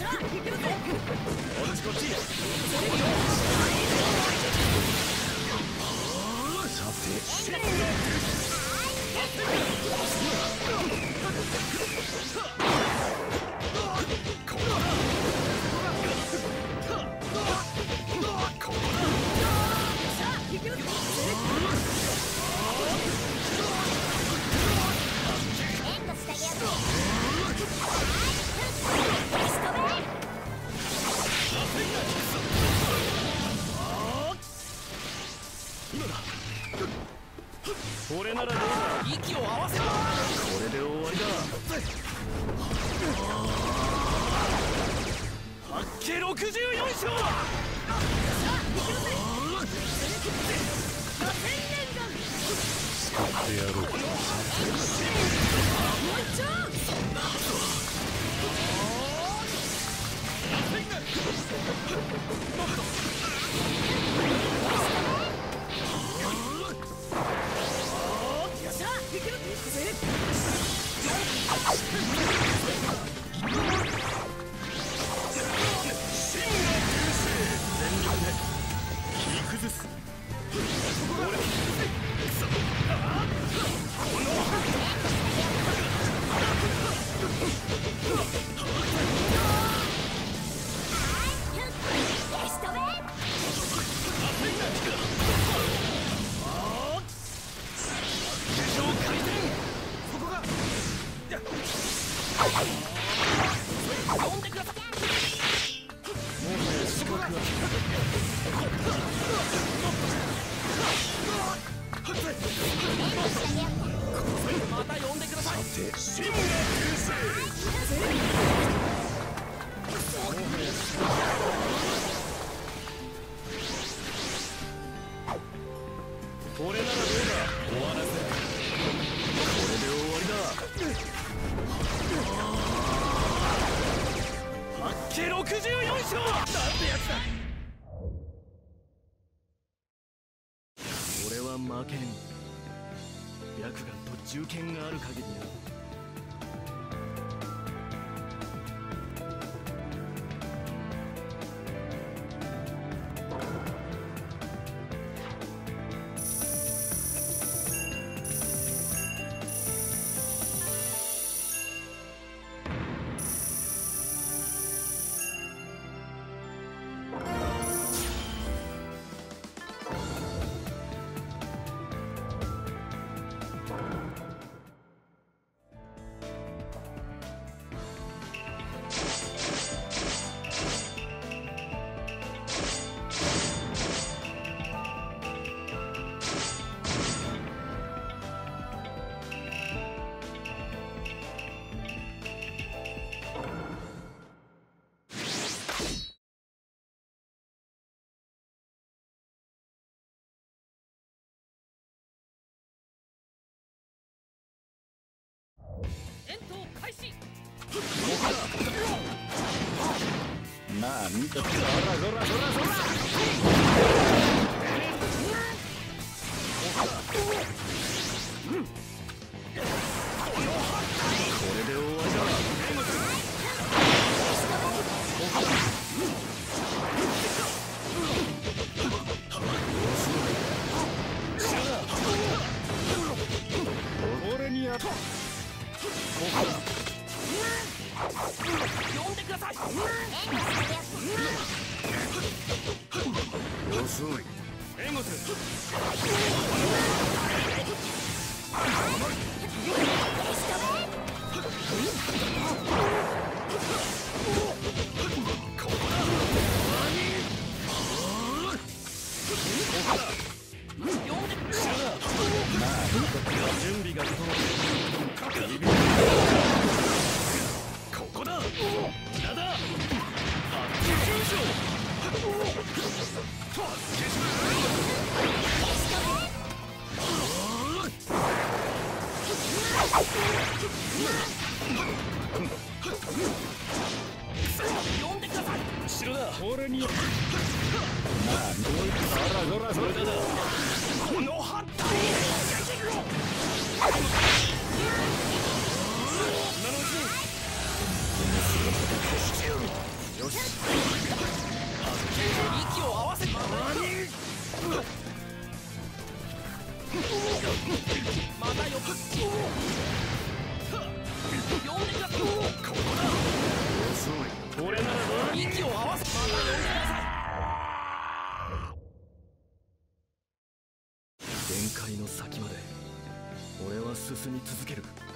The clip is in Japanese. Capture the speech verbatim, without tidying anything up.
俺ならどうだ。息を合わせろ。これで終わりだ。八景ろくじゅうよん勝。使ってやろう。もう一丁。また呼んでください。これならどうだ。終わらせる。これで終わりだ。八景ろくじゅうよん勝。なんてやつだ。俺は負けん。白眼と銃剣がある限りな。戦闘開始。なんだ。そらそらそらそら。これで終わりだ。俺にやっ呼んでください。遅い。援護する。準備が整う。ここだ。なんだ。呼んでください。後ろだ。俺に。まあ、どういった。そらそらそれだ。このハッター。今のうちに。 界の先まで俺は進み続ける。